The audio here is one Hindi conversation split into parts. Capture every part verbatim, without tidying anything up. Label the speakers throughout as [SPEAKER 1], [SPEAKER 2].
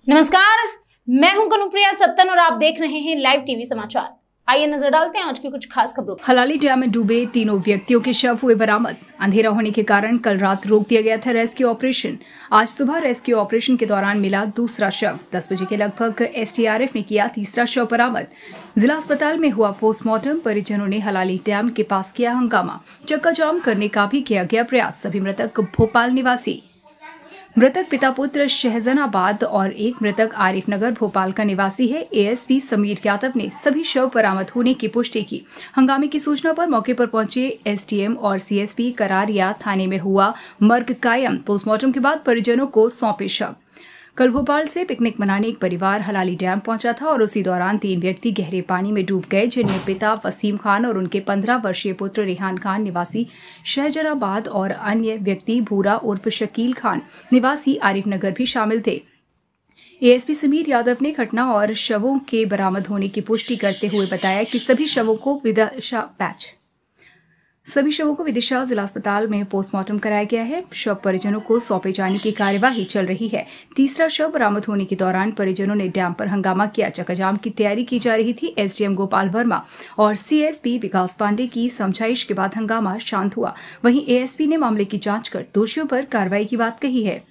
[SPEAKER 1] नमस्कार, मैं हूं कनुप्रिया सत्तन और आप देख रहे हैं लाइव टीवी समाचार। आइए नजर डालते हैं आज की कुछ खास खबरों।
[SPEAKER 2] हलाली डैम में डूबे तीनों व्यक्तियों के शव हुए बरामद। अंधेरा होने के कारण कल रात रोक दिया गया था रेस्क्यू ऑपरेशन। आज सुबह रेस्क्यू ऑपरेशन के दौरान मिला दूसरा शव। दस बजे के लगभग एसडीआरएफ ने किया तीसरा शव बरामद। जिला अस्पताल में हुआ पोस्टमार्टम। परिजनों ने हलाली डैम के पास किया हंगामा। चक्का जाम करने का भी किया गया प्रयास। सभी मृतक भोपाल निवासी। मृतक पिता पुत्र शहजनाबाद और एक मृतक आरिफ नगर भोपाल का निवासी है। एएसपी समीर यादव ने सभी शव बरामद होने की पुष्टि की। हंगामे की सूचना पर मौके पर पहुंचे एसडीएम और सीएसपी करारिया थाने में हुआ मर्ग कायम। पोस्टमार्टम के बाद परिजनों को सौंपे शव। कल भोपाल से पिकनिक मनाने एक परिवार हलाली डैम पहुंचा था और उसी दौरान तीन व्यक्ति गहरे पानी में डूब गए, जिनमें पिता वसीम खान और उनके पंद्रह वर्षीय पुत्र रेहान खान निवासी शहजनाबाद और अन्य व्यक्ति भूरा उर्फ शकील खान निवासी आरिफ नगर भी शामिल थे। एएसपी समीर यादव ने घटना और शवों के बरामद होने की पुष्टि करते हुए बताया कि सभी शवों को विदिशा पैच सभी शवों को विदिशा जिला अस्पताल में पोस्टमार्टम कराया गया है। शव परिजनों को सौंपे जाने की कार्यवाही चल रही है। तीसरा शव बरामद होने के दौरान परिजनों ने डैम पर हंगामा किया। चक्काजाम की तैयारी की जा रही थी। एसडीएम गोपाल वर्मा और सीएसपी विकास पांडे की समझाइश के बाद हंगामा शांत हुआ। वहीं एएसपी ने मामले की जांच कर दोषियों पर कार्रवाई की बात कही है।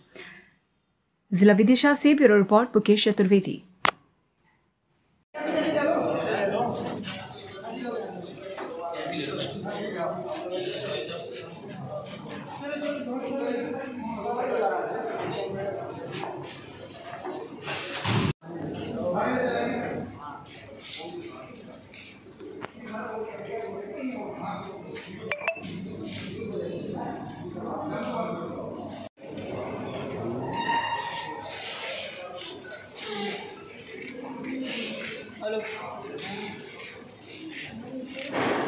[SPEAKER 2] जिला विदिशा से bureau report Mukesh Chaturvedi.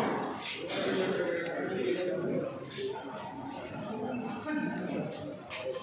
[SPEAKER 3] Hello